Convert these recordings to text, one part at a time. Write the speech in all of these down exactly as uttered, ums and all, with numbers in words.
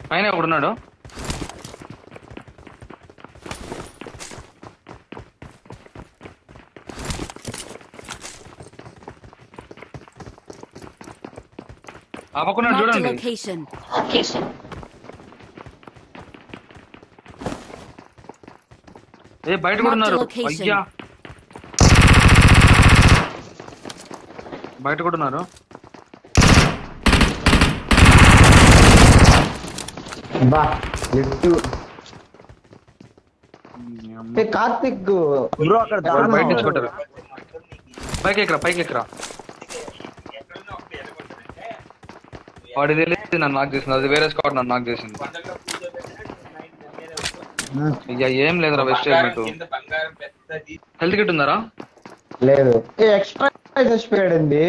పైన ఒకడున్నాడు. ఆ పక్కన్నాడు చూడండి. ఏ బయట కూడా ఉన్నారు. అయ్యా బయట కూడా ఉన్నారు. కార్తిక్ బ్రో అక్కడ బయట తెచ్చుకుంటారు. పైకి ఎక్కరా పైకి ఎక్కరా. వాడి తెలియదు నన్ను నాక్ చేసింది. అది వేరే స్క్వాడ్ నన్ను నాక్ చేసింది. అయ్యా ఏం లేదురా వెస్ట్ హెల్మెట్. హెల్త్ కిట్ ఉందారా? లేదు. ఎక్స్ట్రా చచ్చిపోయాడు అండి.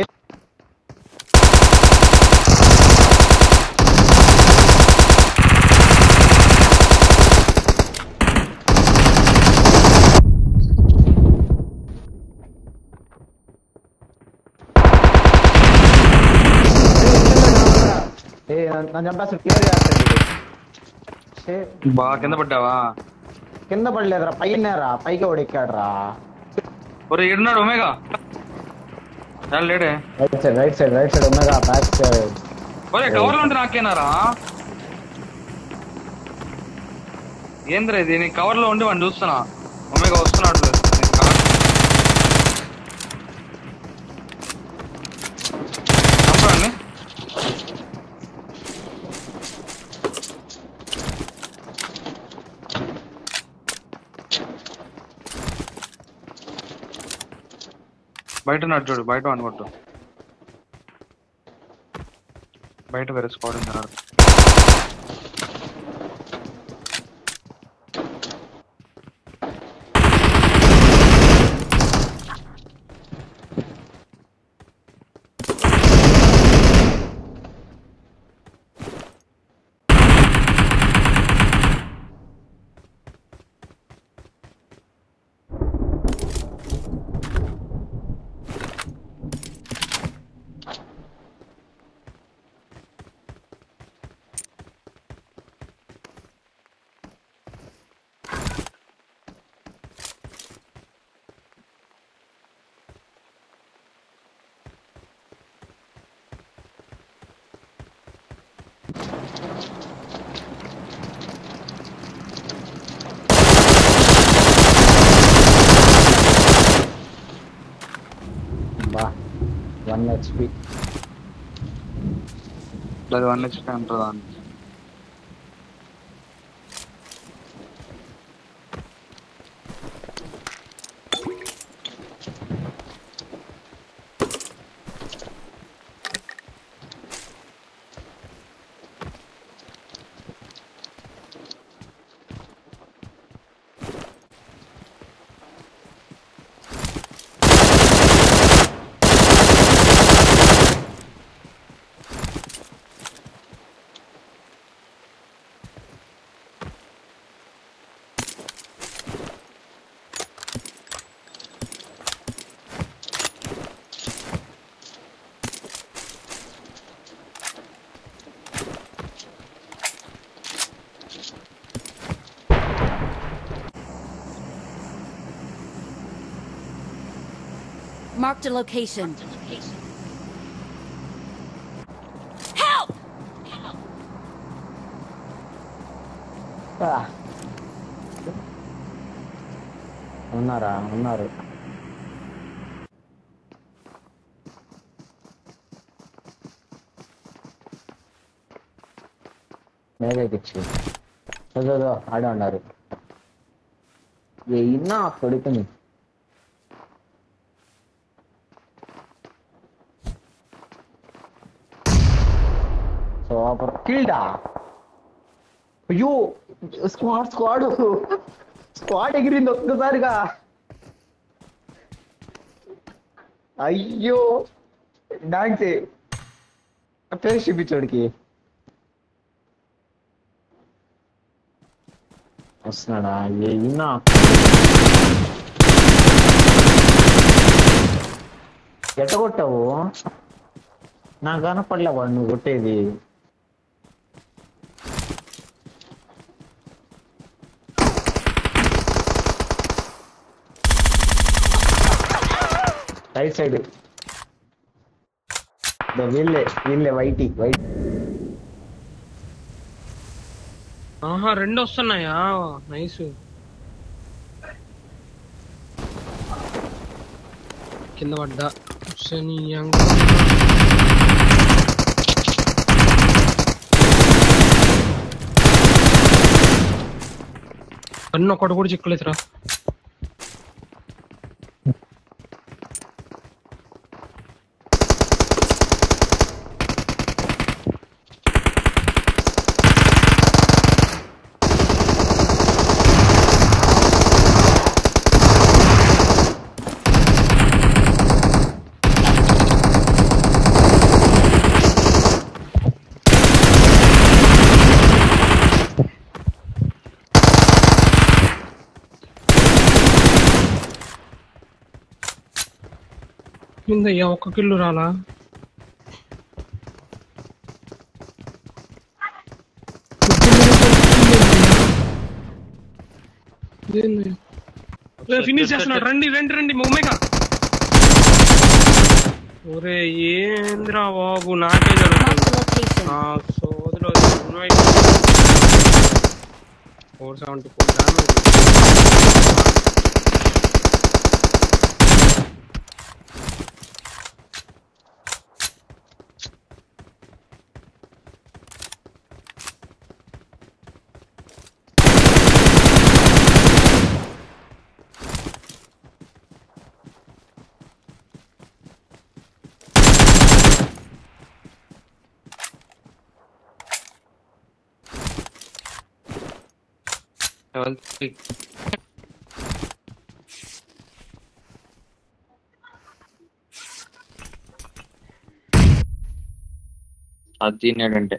బా కింద పడ్డావా? కింద పడలేదురా, పైనరా పైకి ఉడిక్కాడురా. ఒరే ఇడున్నాడు ఒమేగా. లేడే right side right side right side Omega back side. ఒరే కవర్ లో ఉంటే నాకేనారా? ఏంద్రా ఇది? నేను కవర్ లో ఉండి వాడిని చూస్తున్నా. ఒమేగా వస్తున్నాడు. చంపండి. బయట ఉన్నాడు చూడు. బయట అనుకుంటు. బయట వేరే స్క్వాడ్ ఉన్నారు. One HP. అది వన్ హెచ్పి అంటారు దాన్ని. Marked a location. Help! ఉన్నారా? ఉన్నారు. మేఘకిచ్చి చదువు ఆడే ఉన్నారు. అయినా కొడుకుని సూపర్ కిల్డా. అయ్యో స్క్వాడ్ స్క్వాడ్ స్క్వాడ్ ఎగిరింది ఒక్కసారిగా. అయ్యో డాన్స్ ఫేస్ చూపించోడికి వస్తున్నాడా? అయినా ఎట్ట కొట్టావు? నాకు కనపడలే వాడు నువ్వు కొట్టేది. రైట్ సైడ్ వీళ్ళే వీళ్ళే వైట్ వైట్. ఆహా రెండు వస్తున్నాయా నైస్. కింద పడ్డా శనియంగా అన్న ఒకటి కూడా చిక్కలేదురా. కిందయ్యా ఒక్క కిల్లు రాలా. ఫినిష్ చేస్తున్నాడు. రండి రండి రండి మొమ్మేగా. ఒరే ఏంద్రా బాబు నాకే జరుగుతుంది. సోదరు ఫోర్ సెవెంటీ ఫోర్ డామేజ్. అది తిన్నాడంటే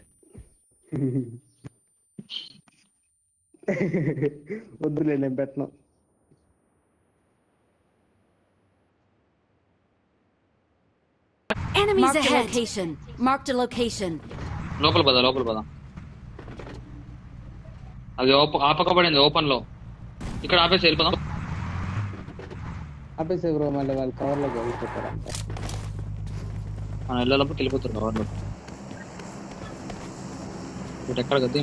వద్దులే నేను పెట్టను. Enemies ahead. Location. Marked a location. లోపల పద లోపల పద. అది ఆపకబడింది ఓపెన్ లో. ఇక్కడ ఆపేసి వెళ్ళిపోదాం. ఆపేసే బ్రో మళ్ళీ వాళ్ళు కవర్ లోకి వెళ్ళిపోతారంట. మనం వెళ్ళాలప్పుడు వెళ్ళిపోతారు కవర్ లో. ఇప్పుడు ఎక్కడ కదా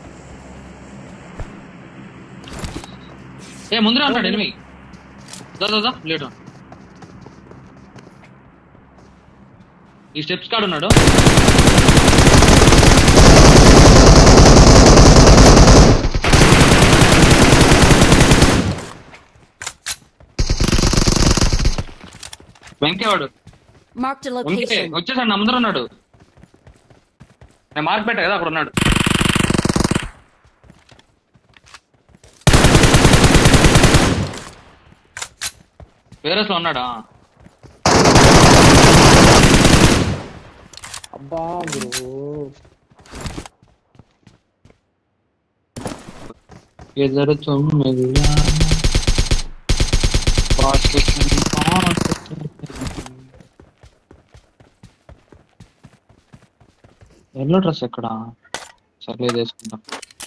ఏ ముందర అంటాడు ఎనిమి. దాదా లేట్ ఈ స్టెప్స్ కాడు ఉన్నాడు. వెంకేవాడు వచ్చేసాడు. నా ముందర ఉన్నాడు. నేను మార్క్ పెట్టా కదా అక్కడ ఉన్నాడు. వేరేస్ లో ఉన్నాడా. అబ్బా బ్రో ఎదరు తొమ్మిది ఎల్లో డ్రెస్ ఎక్కడ సర్లే చేసుకుంటాం.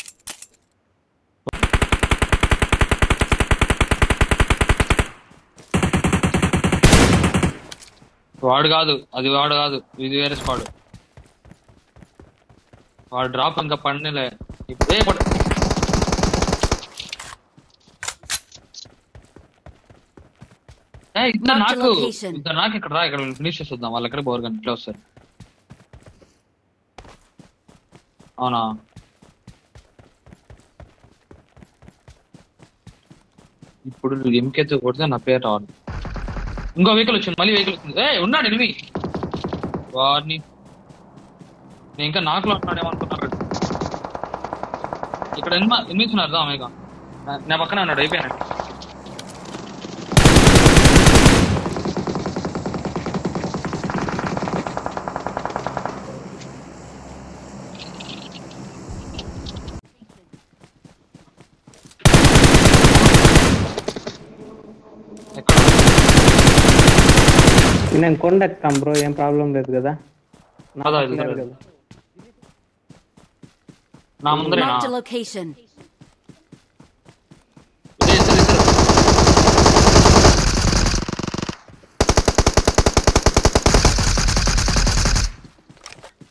వాడు కాదు అది వాడు కాదు ఇది వేరే స్క్వాడ్. వాడు డ్రాప్ ఇంకా పడినలే. ఇప్పుడే పడు ఇద్దరు నాకు ఇద్దరు నాకు ఇక్కడ రా. ఇక్కడ ఫినిష్ చేద్దాం. వాళ్ళు ఎక్కడ పోరు కానీ ఇట్లా వస్తారు. అవునా ఇప్పుడు ఎంకేతో కొడితే నా పేరు రావాలి. ఇంకో వెహికల్ వచ్చింది. మళ్ళీ వెహికల్ వచ్చింది. ఏ ఉన్నాడు ఎనిమి. వాడిని నేను ఇంకా నాకులో ఉన్నాడేమనుకున్నాడు. ఇక్కడ ఎనిమి ఎనిమిది ఉన్నారు. ఆమెగా నా పక్కనే ఉన్నాడు. అయిపోయాను. నేను కొండ ఎక్కుతాం బ్రో, ఏం ప్రాబ్లం లేదు కదా. నా ముందరే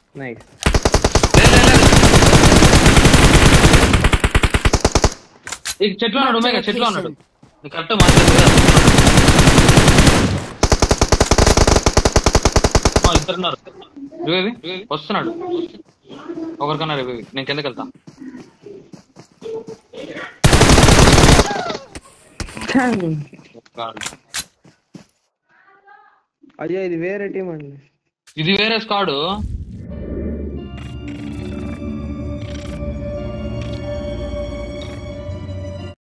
నైస్. ఈ చెట్లు ఉన్నాడు ఉమేగా, చెట్లు ఉన్నాడు. నీకు కరెక్ట్ మాట్లాడు. ఇద్దరున్నారు. రివేవి వస్తున్నాడు. ఒకరికన్నా రివేవి. నేను కిందకి వెళ్తా. అయ్యా ఇది వేరే టీం అండి. ఇది వేరే స్క్వాడ్.